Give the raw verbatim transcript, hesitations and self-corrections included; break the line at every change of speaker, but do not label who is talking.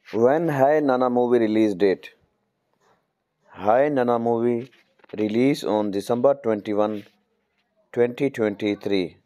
When Hai Nana movie release date? Hai Nana movie release on December twenty-first, twenty twenty-three.